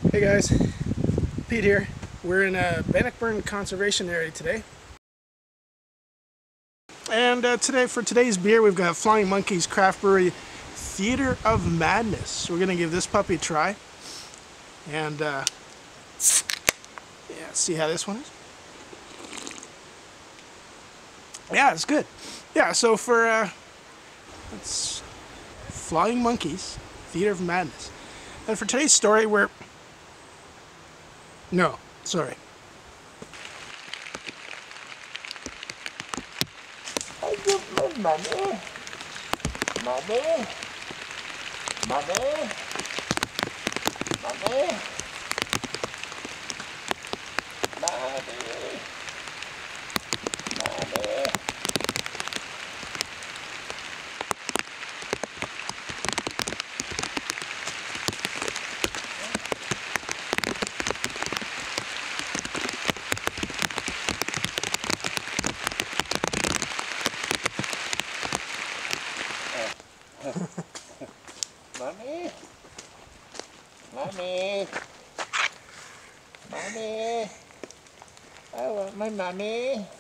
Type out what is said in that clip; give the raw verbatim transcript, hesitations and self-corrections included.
Hey guys, Pete here. We're in a Bannockburn Conservation Area today. And uh, today, for today's beer, we've got Flying Monkeys Craft Brewery Theater of Madness. We're going to give this puppy a try. And uh, yeah, see how this one is. Yeah, it's good. Yeah, so for uh, it's Flying Monkeys Theater of Madness. And for today's story, we're No, sorry. I give me money. Money. Money. Money. Money. Money. Mommy, mommy, mommy, I want my mommy.